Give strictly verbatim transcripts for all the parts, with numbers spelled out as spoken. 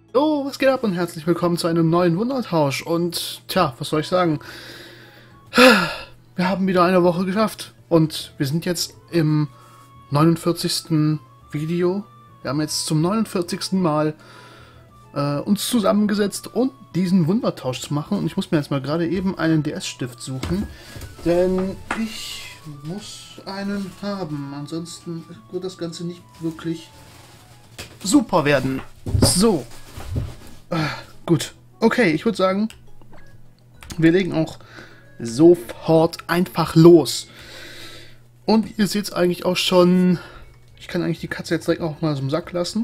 Oh, was geht ab und herzlich willkommen zu einem neuen Wundertausch. Und tja, was soll ich sagen? Wir haben wieder eine Woche geschafft. Und wir sind jetzt im neunundvierzigsten Video. Wir haben jetzt zum neunundvierzigsten Mal äh, uns zusammengesetzt, um diesen Wundertausch zu machen. Und ich muss mir jetzt mal gerade eben einen D S-Stift suchen. Denn ich muss einen haben. Ansonsten wird das Ganze nicht wirklich super werden. So. Ah, gut. Okay, ich würde sagen, wir legen auch sofort einfach los. Und ihr seht es eigentlich auch schon. Ich kann eigentlich die Katze jetzt direkt auch mal so im Sack lassen.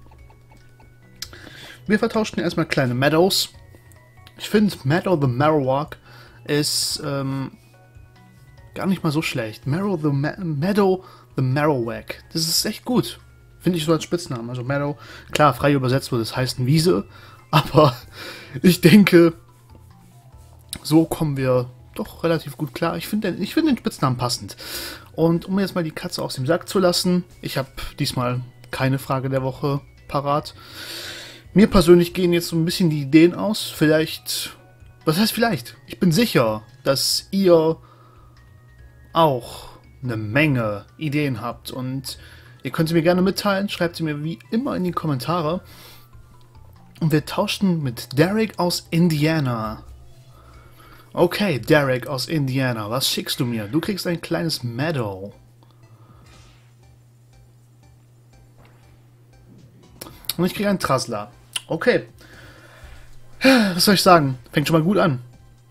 Wir vertauschten erstmal kleine Meadows. Ich finde Meadow the Marowak ist ähm, gar nicht mal so schlecht. Marrow the Ma Meadow the Marowak. Das ist echt gut. Finde ich so als Spitznamen. Also Meadow, klar, frei übersetzt wird, das heißt eine Wiese. Aber ich denke, so kommen wir doch relativ gut klar. Ich finde ich find den Spitznamen passend. Und um jetzt mal die Katze aus dem Sack zu lassen, ich habe diesmal keine Frage der Woche parat. Mir persönlich gehen jetzt so ein bisschen die Ideen aus. Vielleicht, was heißt vielleicht? Ich bin sicher, dass ihr auch eine Menge Ideen habt. Und ihr könnt sie mir gerne mitteilen. Schreibt sie mir wie immer in die Kommentare. Und wir tauschten mit Derek aus Indiana. Okay, Derek aus Indiana, was schickst du mir? Du kriegst ein kleines Meadow. Und ich kriege einen Trassler. Okay. Was soll ich sagen? Fängt schon mal gut an.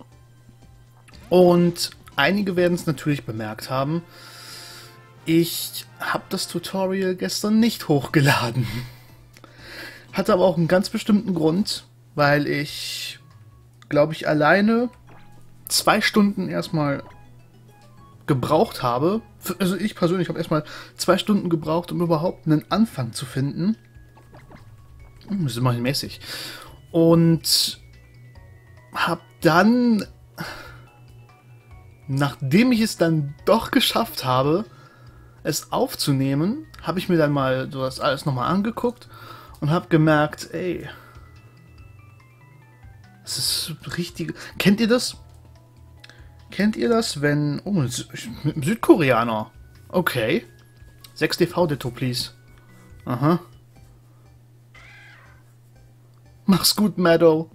Und einige werden es natürlich bemerkt haben. Ich habe das Tutorial gestern nicht hochgeladen. Hatte aber auch einen ganz bestimmten Grund, weil ich, glaube ich, alleine zwei Stunden erstmal gebraucht habe. Also ich persönlich habe erstmal zwei Stunden gebraucht, um überhaupt einen Anfang zu finden. Das ist immerhin mäßig. Und habe dann, nachdem ich es dann doch geschafft habe, es aufzunehmen, habe ich mir dann mal so das alles nochmal angeguckt und habe gemerkt, ey, das ist richtig. Kennt ihr das? Kennt ihr das, wenn... Oh, mit einem Südkoreaner. Okay. sechs D V-Ditto, please. Aha. Mach's gut, Meadow.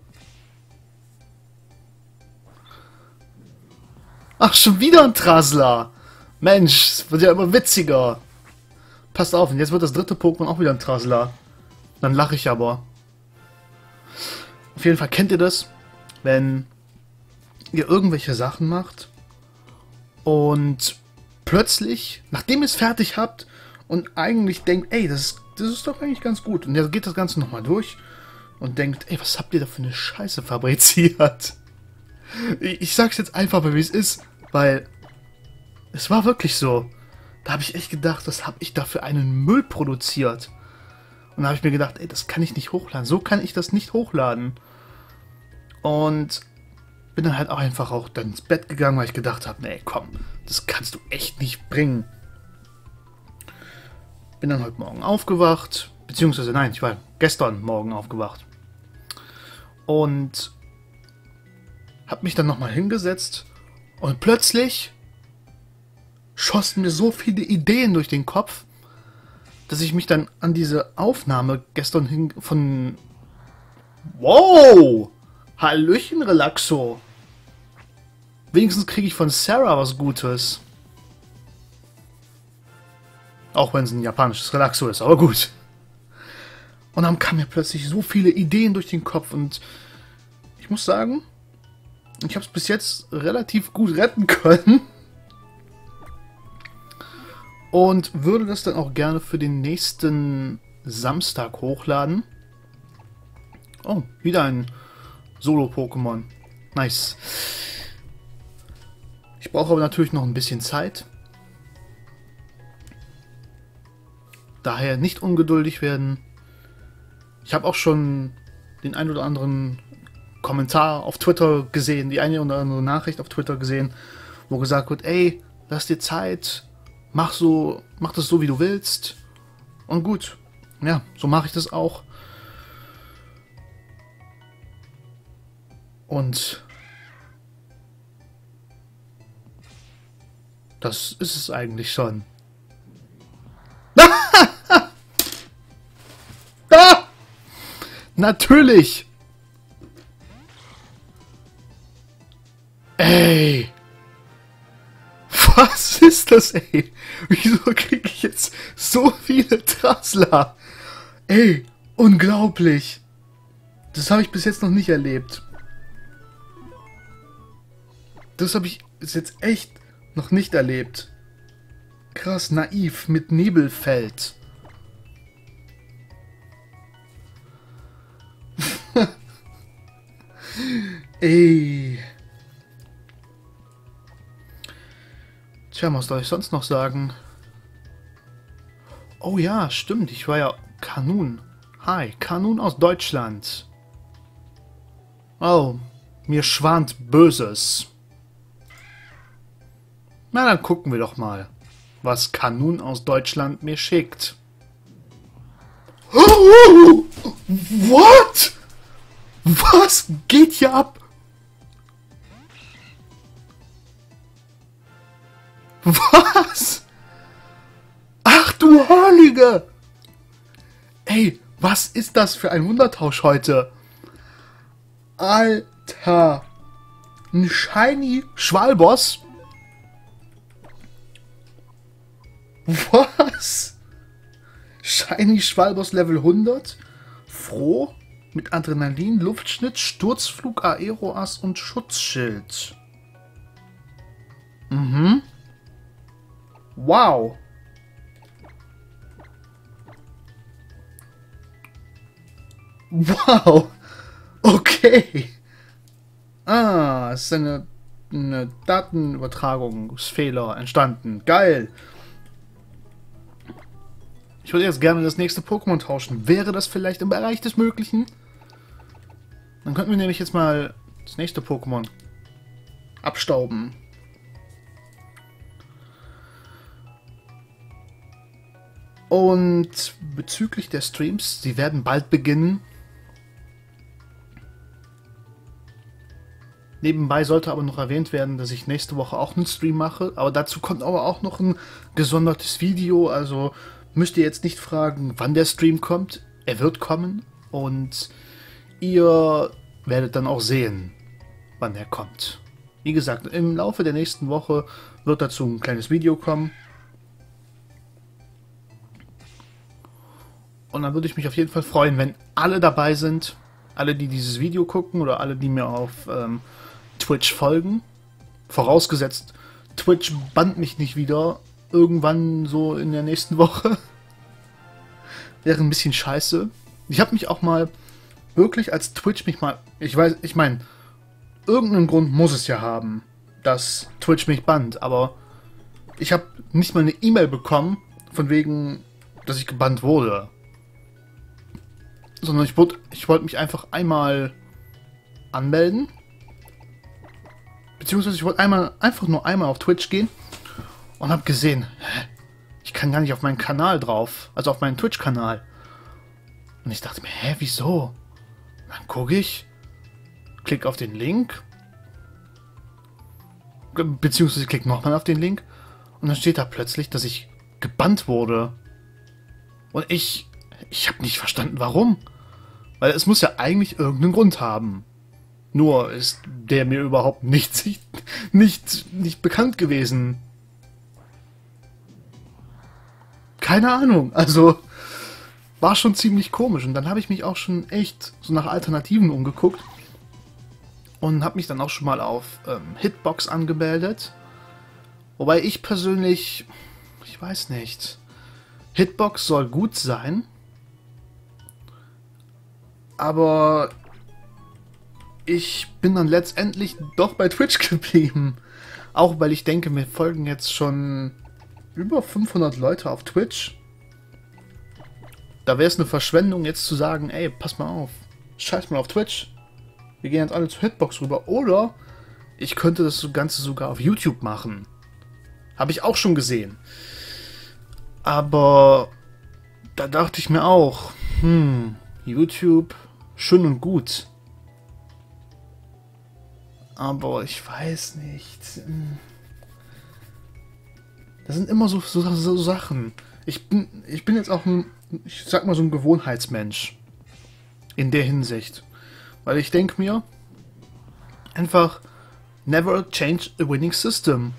Ach, schon wieder ein Trassler. Mensch, es wird ja immer witziger. Passt auf, und jetzt wird das dritte Pokémon auch wieder ein Trassler. Dann lache ich aber. Auf jeden Fall kennt ihr das, wenn ihr irgendwelche Sachen macht und plötzlich, nachdem ihr es fertig habt und eigentlich denkt, ey, das ist, das ist doch eigentlich ganz gut. Und ihr geht das Ganze nochmal durch und denkt, ey, was habt ihr da für eine Scheiße fabriziert? Ich, ich sag's jetzt einfach mal, wie es ist, weil es war wirklich so. Da habe ich echt gedacht, was habe ich da für einen Müll produziert? Und da habe ich mir gedacht, ey, das kann ich nicht hochladen. So kann ich das nicht hochladen. Und bin dann halt auch einfach auch dann ins Bett gegangen, weil ich gedacht habe, nee, komm, das kannst du echt nicht bringen. Bin dann heute Morgen aufgewacht, beziehungsweise nein, ich war gestern Morgen aufgewacht. Und habe mich dann nochmal hingesetzt und plötzlich schossen mir so viele Ideen durch den Kopf, dass ich mich dann an diese Aufnahme gestern hin von... Wow! Hallöchen, Relaxo. Wenigstens kriege ich von Sarah was Gutes. Auch wenn es ein japanisches Relaxo ist, aber gut. Und dann kamen mir plötzlich so viele Ideen durch den Kopf und ich muss sagen, ich habe es bis jetzt relativ gut retten können. Und würde das dann auch gerne für den nächsten Samstag hochladen. Oh, wieder ein Solo-Pokémon. Nice. Ich brauche aber natürlich noch ein bisschen Zeit. Daher nicht ungeduldig werden. Ich habe auch schon den ein oder anderen Kommentar auf Twitter gesehen, die eine oder andere Nachricht auf Twitter gesehen, wo gesagt wird, ey, lass dir Zeit, mach so, mach das so, wie du willst. Und gut, ja, so mache ich das auch. Und das ist es eigentlich schon. Ah! Natürlich! Ey! Was ist das, ey? Wieso kriege ich jetzt so viele Trassler? Ey, unglaublich! Das habe ich bis jetzt noch nicht erlebt. Das habe ich bis jetzt echt noch nicht erlebt. Krass, naiv mit Nebelfeld. Ey. Tja, was soll ich sonst noch sagen? Oh ja, stimmt, ich war ja Kanun. Hi, Kanun aus Deutschland. Oh, mir schwant Böses. Na, dann gucken wir doch mal, was Kanun aus Deutschland mir schickt. Oh, what? Was geht hier ab? Was? Ach du Heilige! Ey, was ist das für ein Wundertausch heute? Alter! Ein Shiny Schwalboss? Was? Shiny Schwalboss Level hundert? Froh? Mit Adrenalin, Luftschnitt, Sturzflug, Aeroas und Schutzschild. Mhm. Wow. Wow. Okay. Ah, es ist eine, eine Datenübertragungsfehler entstanden. Geil. Ich würde jetzt gerne das nächste Pokémon tauschen. Wäre das vielleicht im Bereich des Möglichen? Dann könnten wir nämlich jetzt mal das nächste Pokémon abstauben. Und bezüglich der Streams, sie werden bald beginnen. Nebenbei sollte aber noch erwähnt werden, dass ich nächste Woche auch einen Stream mache. Aber dazu kommt aber auch noch ein gesondertes Video. Also müsst ihr jetzt nicht fragen, wann der Stream kommt. Er wird kommen. Und ihr werdet dann auch sehen, wann er kommt. Wie gesagt, im Laufe der nächsten Woche wird dazu ein kleines Video kommen. Und dann würde ich mich auf jeden Fall freuen, wenn alle dabei sind. Alle, die dieses Video gucken oder alle, die mir auf ähm, Twitch folgen. Vorausgesetzt, Twitch bannt mich nicht wieder. Irgendwann so in der nächsten Woche. Wäre ein bisschen scheiße. Ich habe mich auch mal wirklich als Twitch mich mal... Ich weiß, ich meine, irgendeinen Grund muss es ja haben, dass Twitch mich bannt. Aber ich habe nicht mal eine E-Mail bekommen, von wegen, dass ich gebannt wurde. Sondern ich, wurde, ich wollte mich einfach einmal anmelden. Beziehungsweise ich wollte einmal, einfach nur einmal auf Twitch gehen und habe gesehen, hä, ich kann gar nicht auf meinen Kanal drauf, also auf meinen Twitch-Kanal. Und ich dachte mir, hä, wieso? Und dann gucke ich, klicke auf den Link, beziehungsweise klicke nochmal auf den Link und dann steht da plötzlich, dass ich gebannt wurde. Und ich, ich habe nicht verstanden, warum. Weil es muss ja eigentlich irgendeinen Grund haben. Nur ist der mir überhaupt nicht, nicht, nicht bekannt gewesen. Keine Ahnung. Also war schon ziemlich komisch. Und dann habe ich mich auch schon echt so nach Alternativen umgeguckt. Und habe mich dann auch schon mal auf ähm, Hitbox angemeldet. Wobei ich persönlich, ich weiß nicht, Hitbox soll gut sein. Aber ich bin dann letztendlich doch bei Twitch geblieben. Auch weil ich denke, mir folgen jetzt schon über fünfhundert Leute auf Twitch. Da wäre es eine Verschwendung, jetzt zu sagen, ey, pass mal auf, scheiß mal auf Twitch. Wir gehen jetzt alle zu Hitbox rüber. Oder ich könnte das Ganze sogar auf YouTube machen. Habe ich auch schon gesehen. Aber da dachte ich mir auch, hm, YouTube, schön und gut. aber ich weiß nicht. Das sind immer so, so, so Sachen. Ich bin, ich bin jetzt auch ein, ich sag mal so ein Gewohnheitsmensch. In der Hinsicht. Weil ich denke mir, einfach, never change a winning system.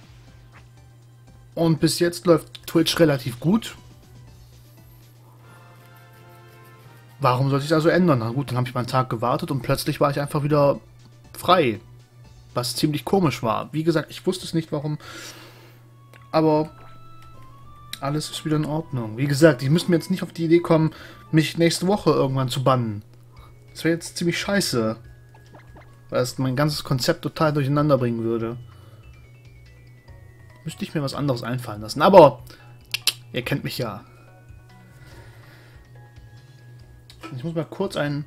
Und bis jetzt läuft Twitch relativ gut. Warum sollte ich das also ändern? Na gut, dann habe ich mal einen Tag gewartet und plötzlich war ich einfach wieder frei. Was ziemlich komisch war. Wie gesagt, ich wusste es nicht, warum. Aber alles ist wieder in Ordnung. Wie gesagt, die müssen mir jetzt nicht auf die Idee kommen, mich nächste Woche irgendwann zu bannen. Das wäre jetzt ziemlich scheiße. Weil es mein ganzes Konzept total durcheinander bringen würde. Müsste ich mir was anderes einfallen lassen. Aber ihr kennt mich ja. Ich muss mal kurz einen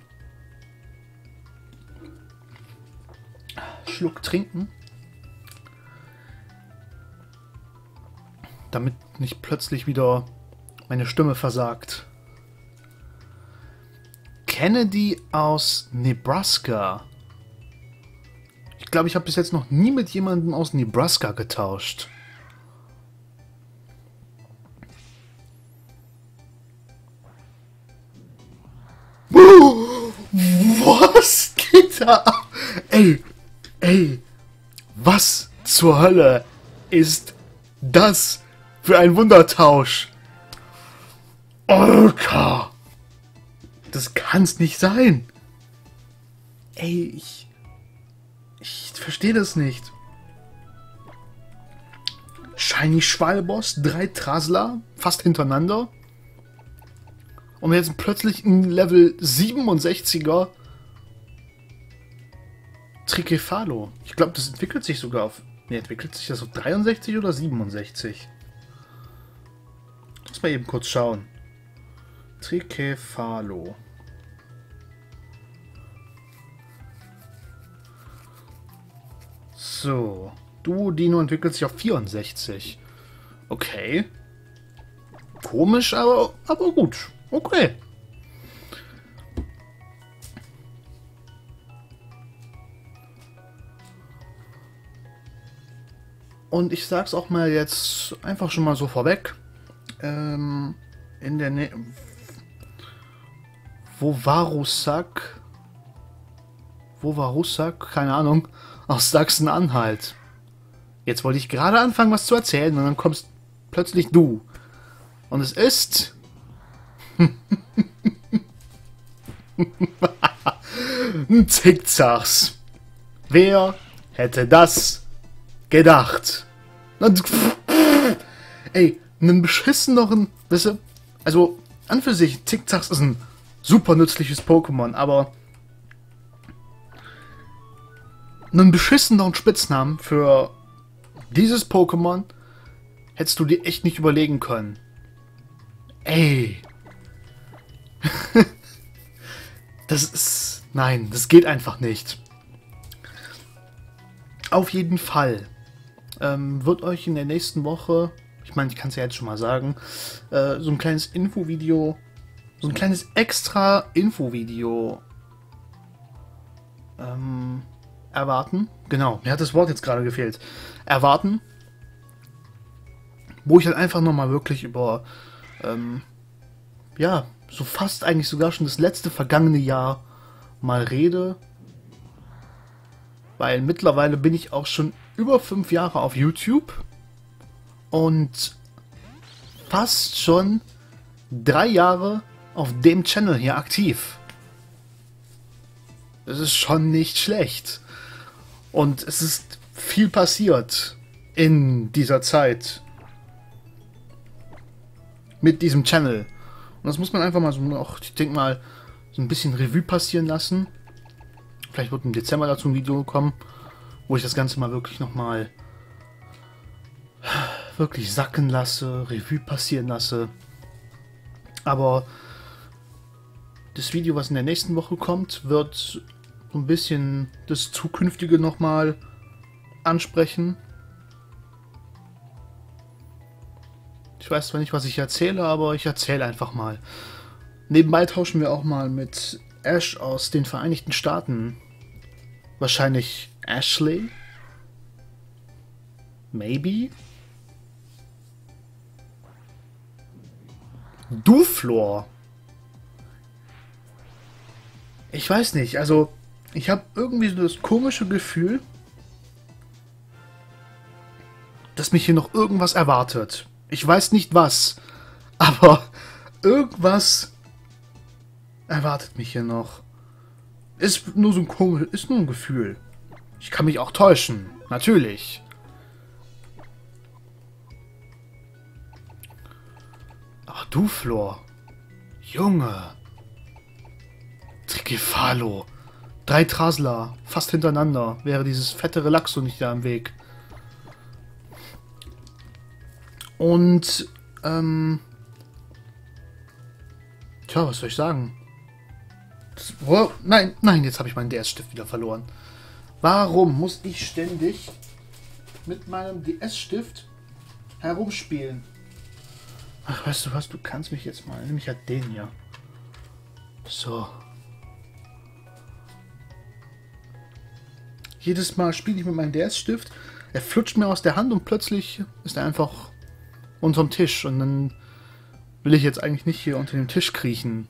Schluck trinken. Damit nicht plötzlich wieder meine Stimme versagt. Kennedy aus Nebraska. Ich glaube, ich habe bis jetzt noch nie mit jemandem aus Nebraska getauscht. Was geht da ab? Ey, ey, was zur Hölle ist das für ein Wundertausch? Orca! Das kann's nicht sein. Ey, ich... Ich verstehe das nicht. Shiny Schwalboss, drei Trasler, fast hintereinander. Und jetzt plötzlich ein Level siebenundsechziger Tricephalo. Ich glaube, das entwickelt sich sogar auf... Ne, entwickelt sich das auf dreiundsechzig oder siebenundsechzig? Muss mal eben kurz schauen. Tricephalo. So. Duodino entwickelt sich auf vierundsechzig. Okay. Komisch, aber, aber gut. Okay. Und ich sag's auch mal jetzt einfach schon mal so vorweg. Ähm, in der Nähe... Wo war Russak? Wo war Russak? Keine Ahnung. Aus Sachsen-Anhalt. Jetzt wollte ich gerade anfangen, was zu erzählen, und dann kommst plötzlich du. Und es ist... ein Zickzacks. Wer hätte das gedacht? Ey, einen beschisseneren... Weißt du, also, an für sich, Zickzacks ist ein super nützliches Pokémon, aber... einen beschisseneren Spitznamen für dieses Pokémon hättest du dir echt nicht überlegen können. Ey. Das ist... Nein, das geht einfach nicht. Auf jeden Fall ähm, wird euch in der nächsten Woche, ich meine, ich kann es ja jetzt schon mal sagen, äh, so ein kleines Infovideo, so ein kleines extra Infovideo ähm, erwarten. Genau, mir hat das Wort jetzt gerade gefehlt. Erwarten. Wo ich halt einfach nochmal wirklich über, ähm, ja, so fast eigentlich sogar schon das letzte vergangene Jahr mal rede. Weil mittlerweile bin ich auch schon über fünf Jahre auf YouTube. Und fast schon drei Jahre auf dem Channel hier aktiv. Das ist schon nicht schlecht. Und es ist viel passiert in dieser Zeit mit diesem Channel. Und das muss man einfach mal so noch, ich denke mal, so ein bisschen Revue passieren lassen. Vielleicht wird im Dezember dazu ein Video kommen, wo ich das Ganze mal wirklich nochmal wirklich sacken lasse, Revue passieren lasse. Aber das Video, was in der nächsten Woche kommt, wird so ein bisschen das Zukünftige nochmal ansprechen. Ich weiß zwar nicht, was ich erzähle, aber ich erzähle einfach mal. Nebenbei tauschen wir auch mal mit Ash aus den Vereinigten Staaten wahrscheinlich Ashley? Maybe? Duflor? Ich weiß nicht, also ich habe irgendwie so das komische Gefühl, dass mich hier noch irgendwas erwartet. Ich weiß nicht was, aber irgendwas erwartet mich hier noch. Ist nur so ein komisch, ist nur ein Gefühl. Ich kann mich auch täuschen, natürlich. Aber du, Flor, Junge, Trikefalo, drei Trasler, fast hintereinander, wäre dieses fette Relaxo nicht da im Weg. Und, ähm, tja, was soll ich sagen? Das, oh, nein, nein, jetzt habe ich meinen D S-Stift wieder verloren. Warum muss ich ständig mit meinem D S-Stift herumspielen? Ach, weißt du was, du kannst mich jetzt mal, nämlich halt den hier. So. Jedes Mal spiele ich mit meinem D S-Stift, er flutscht mir aus der Hand und plötzlich ist er einfach unterm Tisch und dann will ich jetzt eigentlich nicht hier unter dem Tisch kriechen.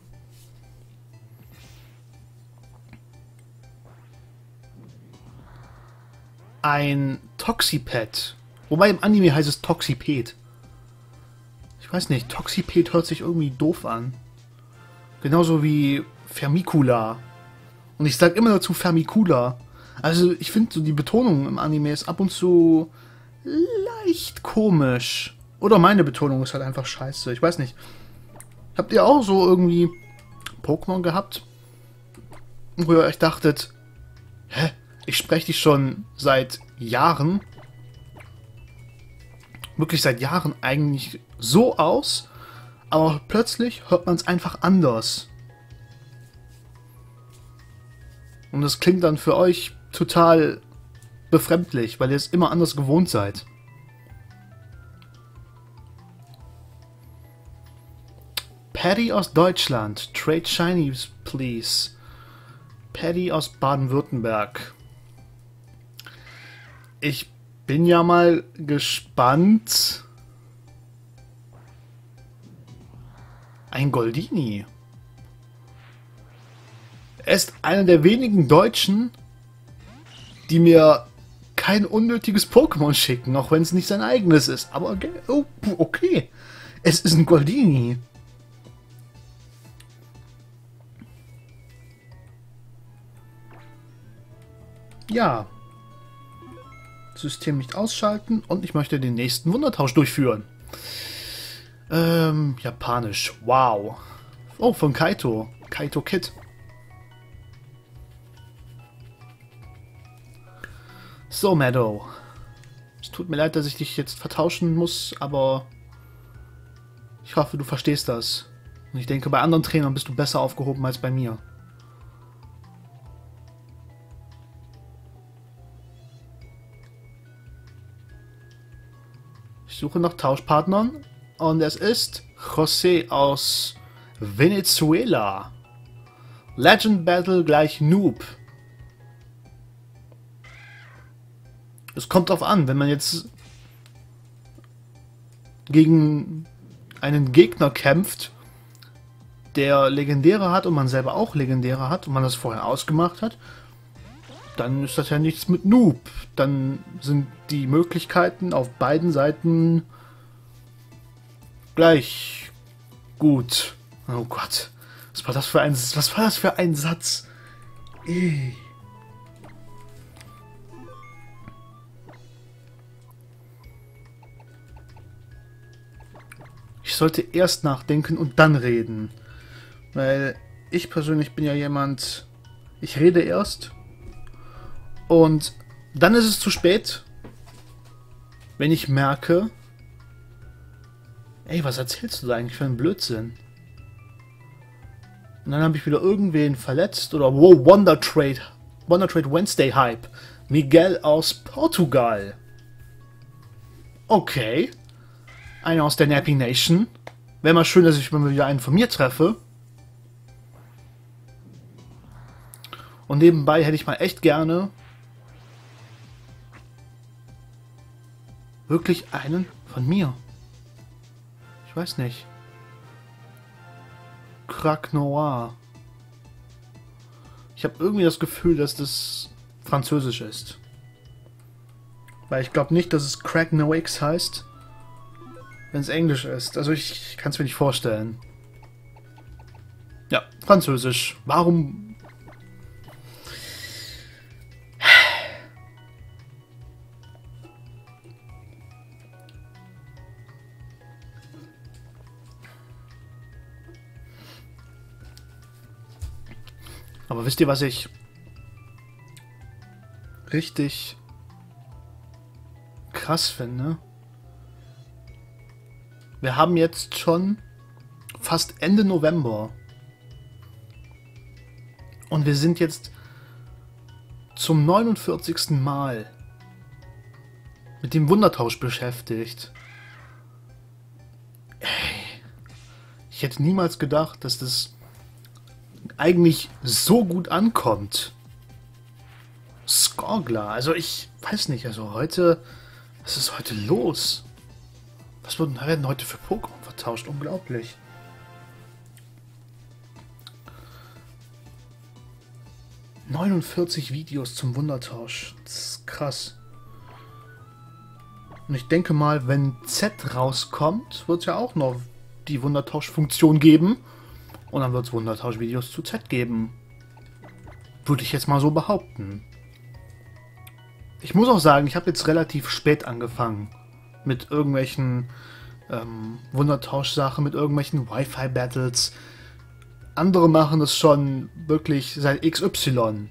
Ein Toxiped. Wobei im Anime heißt es Toxiped. Ich weiß nicht, Toxiped hört sich irgendwie doof an. Genauso wie Fermicula. Und ich sag immer dazu Fermicula. Also ich finde so die Betonung im Anime ist ab und zu leicht komisch. Oder meine Betonung ist halt einfach scheiße. Ich weiß nicht. Habt ihr auch so irgendwie Pokémon gehabt, wo ihr euch dachtet, hä? Ich spreche die schon seit Jahren, wirklich seit Jahren eigentlich so aus, aber plötzlich hört man es einfach anders. Und das klingt dann für euch total befremdlich, weil ihr es immer anders gewohnt seid. Patty aus Deutschland. Trade Shinies, please. Patty aus Baden-Württemberg. Ich bin ja mal gespannt. Ein Goldini. Er ist einer der wenigen Deutschen, die mir kein unnötiges Pokémon schicken, auch wenn es nicht sein eigenes ist. Aber okay, oh, okay. Es ist ein Goldini. Ja. System nicht ausschalten und ich möchte den nächsten Wundertausch durchführen. Ähm, Japanisch. Wow. Oh, von Kaito. Kaito Kid. So, Meadow. Es tut mir leid, dass ich dich jetzt vertauschen muss, aber ich hoffe, du verstehst das. Und ich denke, bei anderen Trainern bist du besser aufgehoben als bei mir. Ich suche nach Tauschpartnern und es ist José aus Venezuela. Legend Battle gleich Noob. Es kommt drauf an, wenn man jetzt gegen einen Gegner kämpft, der Legendäre hat und man selber auch Legendäre hat und man das vorher ausgemacht hat, dann ist das ja nichts mit Noob. Dann sind die Möglichkeiten auf beiden Seiten gleich gut. Oh Gott. Was war das für ein, was war das für ein Satz? Ey. Ich sollte erst nachdenken und dann reden. Weil ich persönlich bin ja jemand, ich rede erst und dann ist es zu spät, wenn ich merke, ey, was erzählst du da eigentlich für einen Blödsinn? Und dann habe ich wieder irgendwen verletzt oder wow, Wonder Trade, Wonder Trade Wednesday Hype. Miguel aus Portugal. Okay. Einer aus der Nappy Nation. Wäre mal schön, dass ich mal wieder einen von mir treffe. Und nebenbei hätte ich mal echt gerne wirklich einen von mir. Ich weiß nicht. Crack Noir. Ich habe irgendwie das Gefühl, dass das französisch ist. Weil ich glaube nicht, dass es Crack No X heißt, wenn es Englisch ist. Also ich kann es mir nicht vorstellen. Ja, französisch. Warum... Aber wisst ihr, was ich richtig krass finde? Wir haben jetzt schon fast Ende November. Und wir sind jetzt zum neunundvierzigsten Mal mit dem Wundertausch beschäftigt. Ey, ich hätte niemals gedacht, dass das eigentlich so gut ankommt. Skorgler, also ich weiß nicht, also heute, was ist heute los? Was werden heute für Pokémon vertauscht? Unglaublich. neunundvierzig Videos zum Wundertausch. Das ist krass. Und ich denke mal, wenn Z rauskommt, wird es ja auch noch die Wundertausch-Funktion geben. Und dann wird es Wundertausch-Videos zu Z geben. Würde ich jetzt mal so behaupten. Ich muss auch sagen, ich habe jetzt relativ spät angefangen. Mit irgendwelchen ähm, Wundertausch-Sachen, mit irgendwelchen Wi-Fi-Battles. Andere machen das schon wirklich seit X Y.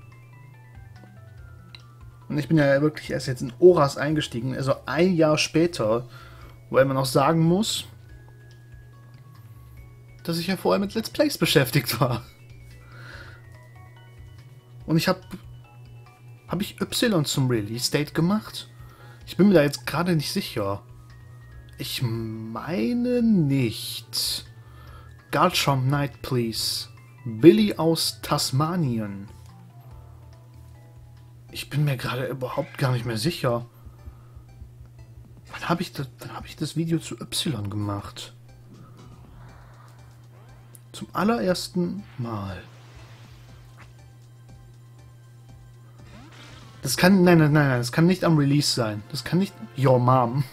Und ich bin ja wirklich erst jetzt in Oras eingestiegen, also ein Jahr später. Wo man noch sagen muss, dass ich ja vorher mit Let's Plays beschäftigt war. Und ich habe... Habe ich Y zum Release-Date gemacht? Ich bin mir da jetzt gerade nicht sicher. Ich meine nicht. Garchomp Knight, please. Billy aus Tasmanien. Ich bin mir gerade überhaupt gar nicht mehr sicher. Wann habe ich, das, wann hab ich das Video zu Y gemacht? Zum allerersten Mal. Das kann... Nein, nein, nein, nein. Das kann nicht am Release sein. Das kann nicht... Your Mom.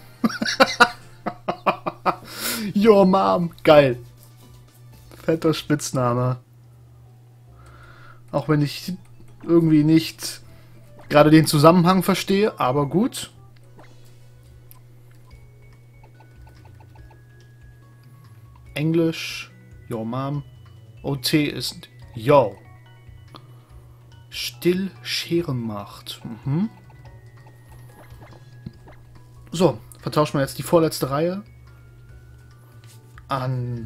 Your Mom. Geil. Fetter Spitzname. Auch wenn ich irgendwie nicht gerade den Zusammenhang verstehe, aber gut. Englisch. Your Mom. O T ist Yo. Still Scherenmacht. Mhm. So, vertauschen wir jetzt die vorletzte Reihe an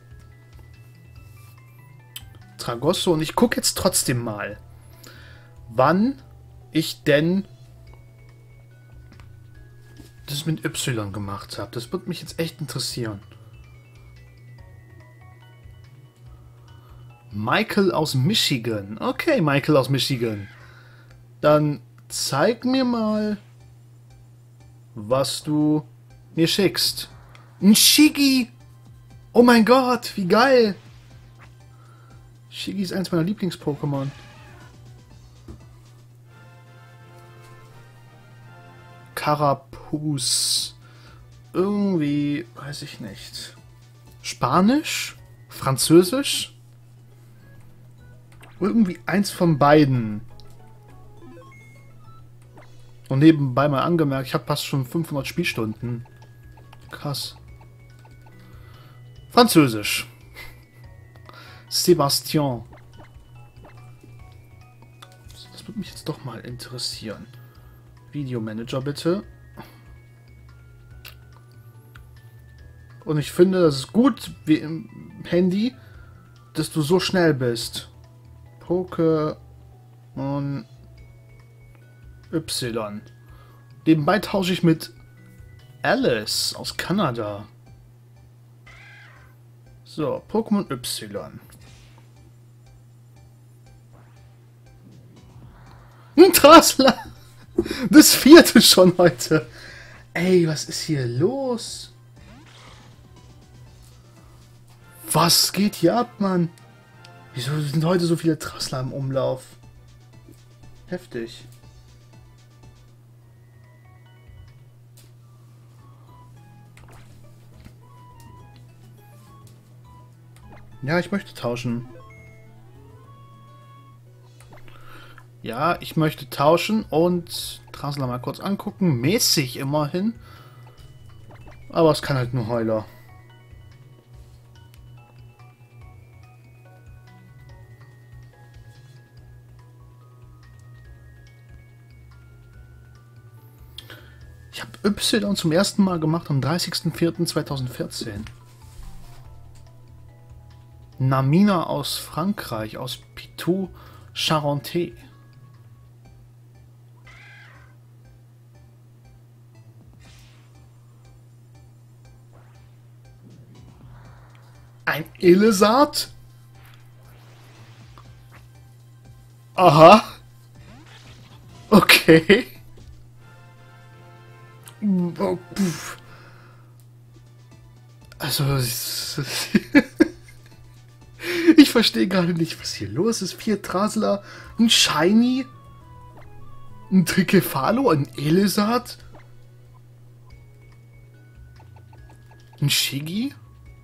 Tragosso. Und ich gucke jetzt trotzdem mal, wann ich denn das mit Y gemacht habe. Das wird mich jetzt echt interessieren. Michael aus Michigan. Okay, Michael aus Michigan. Dann zeig mir mal, was du mir schickst. Ein Shiggy! Oh mein Gott, wie geil! Shiggy ist eins meiner Lieblings-Pokémon. Carapuz. Irgendwie, weiß ich nicht. Spanisch? Französisch? Irgendwie eins von beiden. Und nebenbei mal angemerkt, ich habe fast schon fünfhundert Spielstunden. Krass. Französisch. Sebastian. Das würde mich jetzt doch mal interessieren. Videomanager bitte. Und ich finde, das ist gut wie im Handy, dass du so schnell bist. Pokémon Y. Nebenbei tausche ich mit Alice aus Kanada. So, Pokémon Y. Ein Trasler! Das vierte schon heute. Ey, was ist hier los? Was geht hier ab, Mann? Wieso sind heute so viele Trassler im Umlauf? Heftig. Ja, ich möchte tauschen. Ja, ich möchte tauschen und Trassler mal kurz angucken. Mäßig immerhin. Aber es kann halt nur Heuler. Ich habe Y zum ersten Mal gemacht am dreißigsten vierten zweitausendvierzehn. Namina aus Frankreich, aus Pitou Charentais. Ein Illesart? Aha. Okay. Oh, pff. Also, ich verstehe gerade nicht, was hier los ist. Vier Trasler, ein Shiny, ein Tricephalo, ein Illesart, ein Shiggy,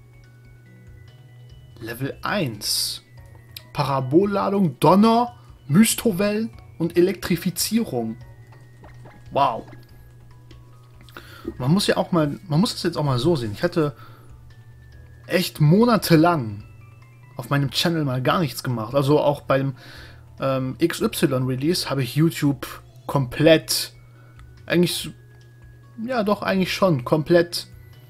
Level eins, Parabolladung, Donner, Mystowellen und Elektrifizierung. Wow. Man muss ja auch mal, man muss das jetzt auch mal so sehen. Ich hatte echt monatelang auf meinem Channel mal gar nichts gemacht. Also auch beim ähm, X Y-Release habe ich YouTube komplett, eigentlich, ja doch, eigentlich schon, komplett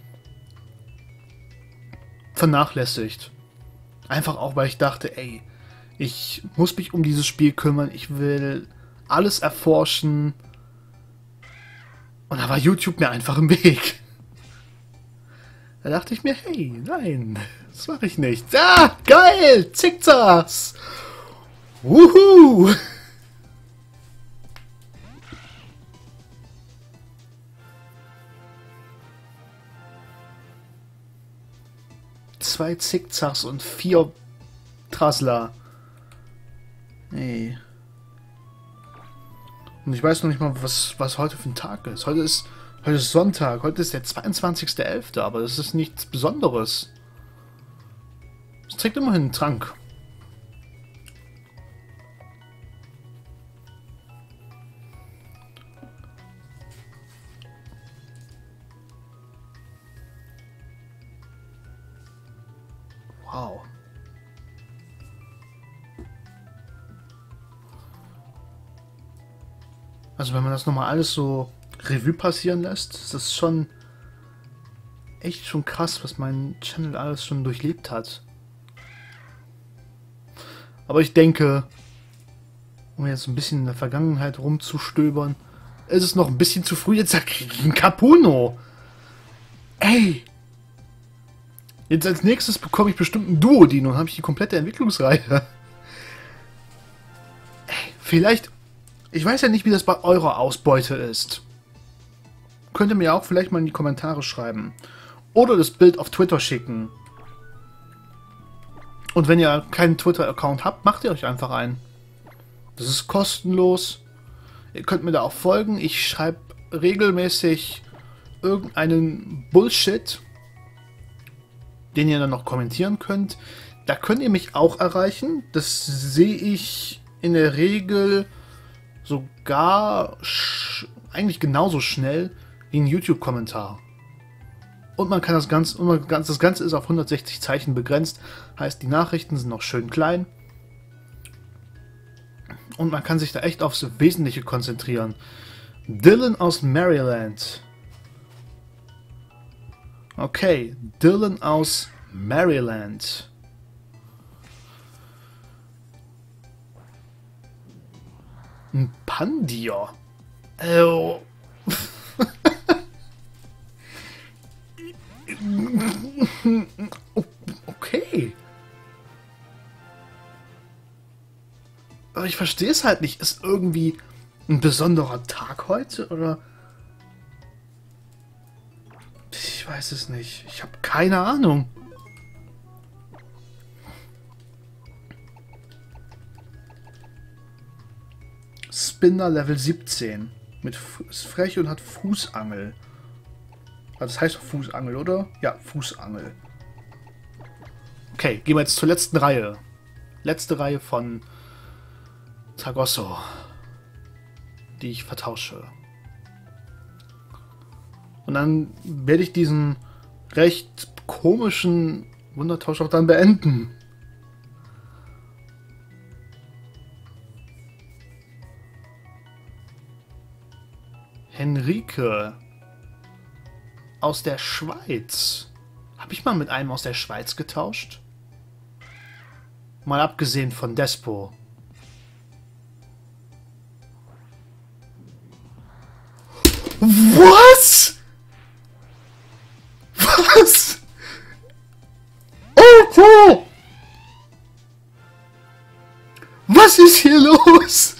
vernachlässigt. Einfach auch, weil ich dachte, ey, ich muss mich um dieses Spiel kümmern, ich will alles erforschen. Und da war YouTube mir einfach im Weg. Da dachte ich mir, hey, nein, das mache ich nicht. Ah, geil, Zickzacks. Wuhu. Zwei Zickzacks und vier Trassler. Hey. Und ich weiß noch nicht mal, was, was heute für ein Tag ist. Heute ist, heute ist Sonntag. Heute ist der zweiundzwanzigste elfte Aber das ist nichts Besonderes. Es trägt immerhin einen Trank. Wow. Also wenn man das nochmal alles so Revue passieren lässt, ist das schon echt schon krass, was mein Channel alles schon durchlebt hat. Aber ich denke, um jetzt ein bisschen in der Vergangenheit rumzustöbern, ist es noch ein bisschen zu früh. Jetzt kriege ich einen Capuno. Ey! Jetzt als nächstes bekomme ich bestimmt einen Duodino und habe ich die komplette Entwicklungsreihe. Ey, vielleicht... Ich weiß ja nicht, wie das bei eurer Ausbeute ist. Könnt ihr mir auch vielleicht mal in die Kommentare schreiben. Oder das Bild auf Twitter schicken. Und wenn ihr keinen Twitter-Account habt, macht ihr euch einfach einen. Das ist kostenlos. Ihr könnt mir da auch folgen. Ich schreibe regelmäßig irgendeinen Bullshit, den ihr dann noch kommentieren könnt. Da könnt ihr mich auch erreichen. Das sehe ich in der Regel sogar eigentlich genauso schnell wie ein YouTube-Kommentar. Und man kann das Ganze, das Ganze ist auf hundertsechzig Zeichen begrenzt, heißt die Nachrichten sind noch schön klein. Und man kann sich da echt aufs Wesentliche konzentrieren. Dylan aus Maryland. Okay, Dylan aus Maryland. Ein Pandier. Oh. Okay. Aber ich verstehe es halt nicht. Ist irgendwie ein besonderer Tag heute? Oder weiß es nicht. Ich habe keine Ahnung. Spinner Level siebzehn. Mit ist frech und hat Fußangel. Also das heißt doch Fußangel, oder? Ja, Fußangel. Okay, gehen wir jetzt zur letzten Reihe. Letzte Reihe von Tagosso, die ich vertausche. Und dann werde ich diesen recht komischen Wundertausch auch dann beenden. Henrike aus der Schweiz. Habe ich mal mit einem aus der Schweiz getauscht? Mal abgesehen von Despo. Was? Was? Alter! Was ist hier los?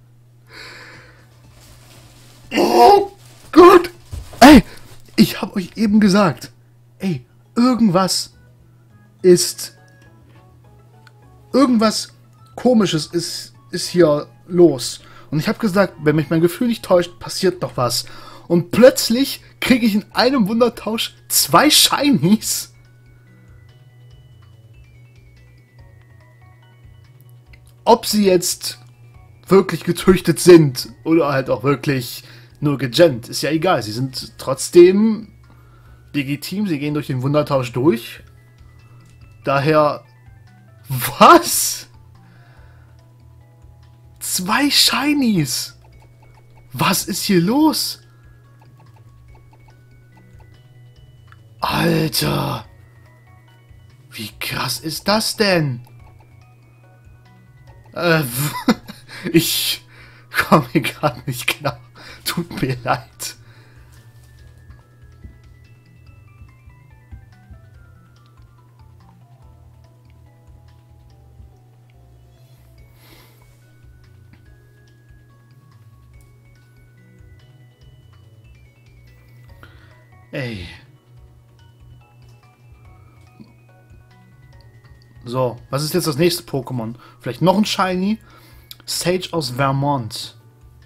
Oh Gott! Ey, ich hab euch eben gesagt, ey, irgendwas ist, irgendwas Komisches ist, ist hier los. Und ich habe gesagt, wenn mich mein Gefühl nicht täuscht, passiert doch was. Und plötzlich kriege ich in einem Wundertausch zwei Shinies. Ob sie jetzt wirklich gezüchtet sind oder halt auch wirklich nur gegennt, ist ja egal. Sie sind trotzdem legitim, sie gehen durch den Wundertausch durch. Daher... Was? Zwei Shinies! Was ist hier los? Alter! Wie krass ist das denn? Äh, ich komme hier gerade nicht klar. Tut mir leid. Ey. So, was ist jetzt das nächste Pokémon? Vielleicht noch ein Shiny? Sage aus Vermont.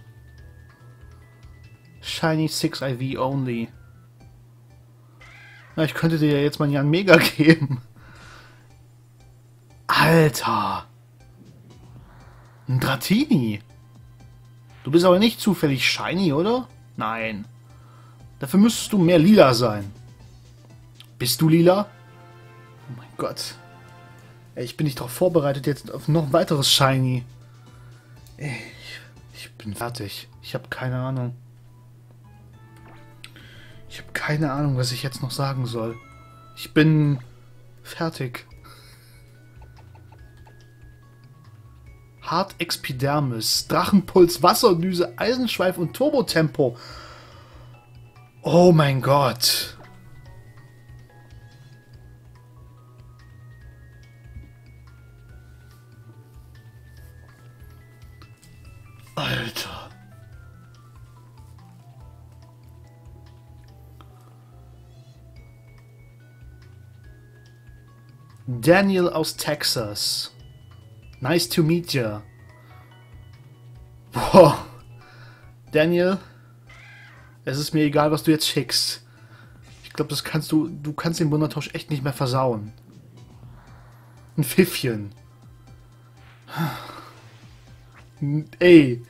Shiny six I V only. Na, ich könnte dir ja jetzt mal ein Mega geben. Alter. Ein Dratini. Du bist aber nicht zufällig Shiny, oder? Nein. Dafür müsstest du mehr lila sein. Bist du lila? Oh mein Gott. Ey, ich bin nicht darauf vorbereitet jetzt auf noch ein weiteres Shiny. Ey, ich, ich bin fertig. Ich habe keine Ahnung. Ich habe keine Ahnung, was ich jetzt noch sagen soll. Ich bin fertig. Hart Expidermis, Drachenpuls, Wasserdüse, Eisenschweif und Turbotempo. Oh mein Gott. Alter. Daniel aus Texas. Nice to meet you. Boah. Daniel, es ist mir egal, was du jetzt schickst. Ich glaube, das kannst du, du kannst den Wundertausch echt nicht mehr versauen. Ein Pfiffchen. Ey.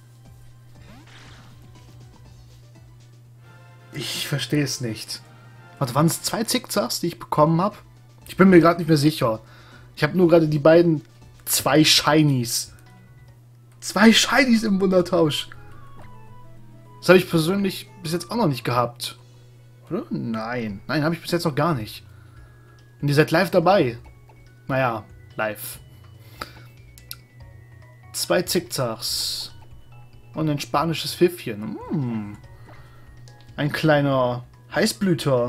Ich verstehe es nicht. Warte, waren es zwei Zickzacks, die ich bekommen habe? Ich bin mir gerade nicht mehr sicher. Ich habe nur gerade die beiden zwei Shinies. Zwei Shinies im Wundertausch. Das habe ich persönlich bis jetzt auch noch nicht gehabt. Oder? Nein. Nein, habe ich bis jetzt noch gar nicht. Und ihr seid live dabei. Naja, live. Zwei Zickzacks. Und ein spanisches Pfiffchen. Hm. Ein kleiner Heißblüter.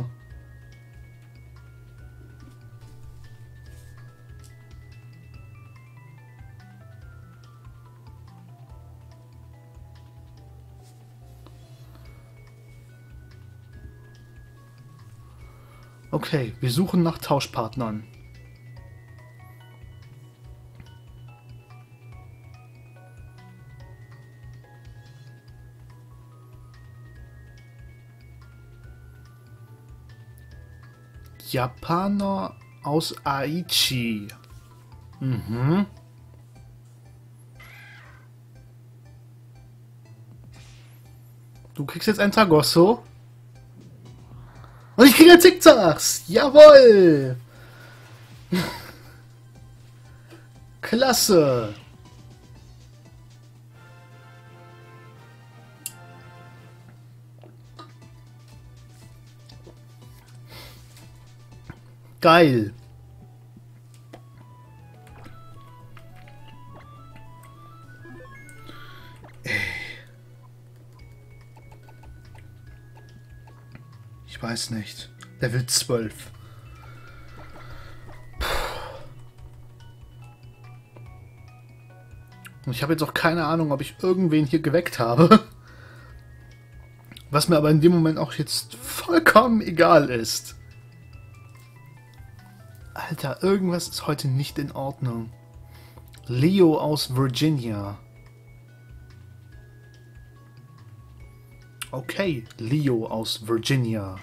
Okay, wir suchen nach Tauschpartnern. Japaner aus Aichi. Mhm. Du kriegst jetzt ein Tagosso. Und ich kriege ein Zickzacks. Jawohl. Klasse. Geil. Ich weiß nicht. Level zwölf. Und ich habe jetzt auch keine Ahnung, ob ich irgendwen hier geweckt habe. Was mir aber in dem Moment auch jetzt vollkommen egal ist. Alter, irgendwas ist heute nicht in Ordnung. Leo aus Virginia. Okay, Leo aus Virginia.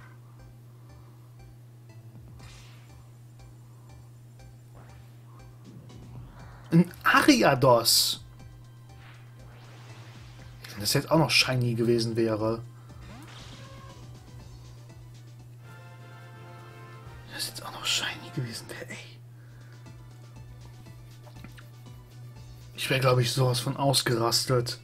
Ein Ariados. Wenn das jetzt auch noch shiny gewesen wäre. Wenn das jetzt auch noch shiny gewesen wäre, ey. Ich wäre, glaube ich, sowas von ausgerastet.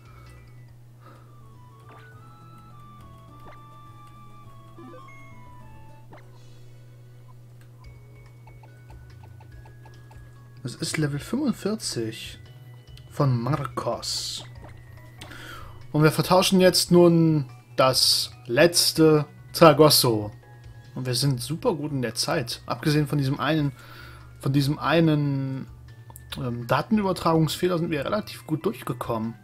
Das ist Level fünfundvierzig von Marcos. Und wir vertauschen jetzt nun das letzte Tagosso. Und wir sind super gut in der Zeit. Abgesehen von diesem einen, von diesem einen ähm, Datenübertragungsfehler sind wir relativ gut durchgekommen.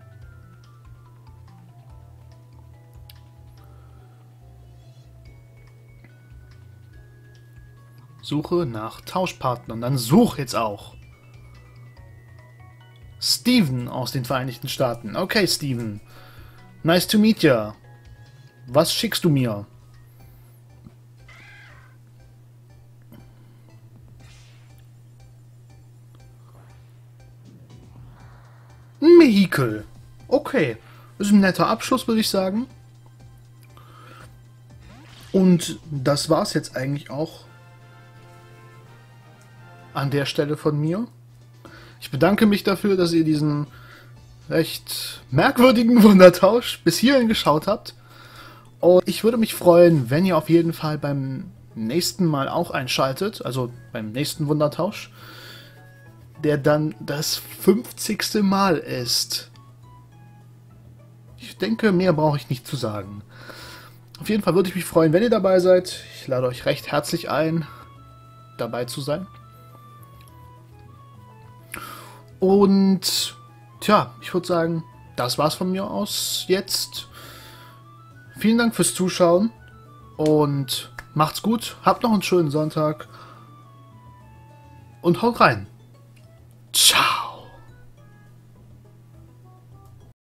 Suche nach Tauschpartnern. Dann such jetzt auch. Steven aus den Vereinigten Staaten. Okay, Steven. Nice to meet ya. Was schickst du mir? Ein Vehikel. Okay. Das ist ein netter Abschluss, würde ich sagen. Und das war's jetzt eigentlich auch an der Stelle von mir. Ich bedanke mich dafür, dass ihr diesen recht merkwürdigen Wundertausch bis hierhin geschaut habt. Und ich würde mich freuen, wenn ihr auf jeden Fall beim nächsten Mal auch einschaltet, also beim nächsten Wundertausch, der dann das fünfzigste Mal ist. Ich denke, mehr brauche ich nicht zu sagen. Auf jeden Fall würde ich mich freuen, wenn ihr dabei seid. Ich lade euch recht herzlich ein, dabei zu sein. Und tja, ich würde sagen, das war's von mir aus jetzt. Vielen Dank fürs Zuschauen und macht's gut, habt noch einen schönen Sonntag und haut rein. Ciao.